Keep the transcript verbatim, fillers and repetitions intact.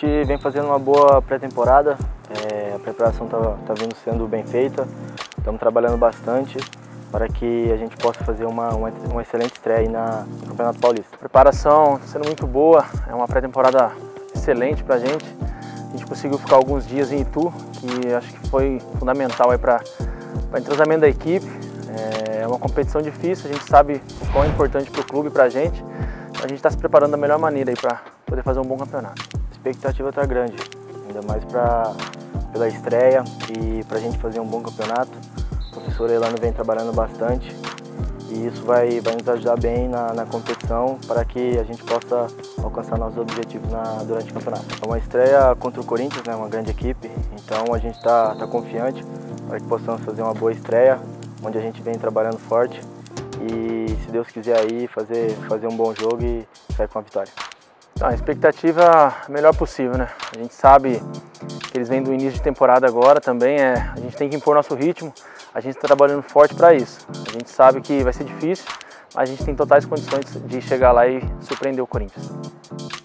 gente vem fazendo uma boa pré-temporada, é, a preparação está tá vindo sendo bem feita, estamos trabalhando bastante para que a gente possa fazer uma, uma, uma excelente estreia aí na, no Campeonato Paulista. A preparação está sendo muito boa, é uma pré-temporada excelente para a gente. A gente conseguiu ficar alguns dias em Itu, que acho que foi fundamental para o entrosamento da equipe. É uma competição difícil, a gente sabe o quão é importante para o clube e para a gente. A gente está se preparando da melhor maneira para poder fazer um bom campeonato. A expectativa está grande, ainda mais pra, pela estreia e para a gente fazer um bom campeonato. O professor Elano vem trabalhando bastante e isso vai, vai nos ajudar bem na, na competição para que a gente possa alcançar nossos objetivos na, durante o campeonato. É uma estreia contra o Corinthians, né, uma grande equipe, então a gente está tá confiante para que possamos fazer uma boa estreia, onde a gente vem trabalhando forte e, se Deus quiser, aí fazer, fazer um bom jogo e sair com a vitória. Então, a expectativa é a melhor possível, né? A gente sabe que eles vêm do início de temporada agora também, é, a gente tem que impor nosso ritmo, a gente está trabalhando forte para isso. A gente sabe que vai ser difícil, mas a gente tem totais condições de chegar lá e surpreender o Corinthians.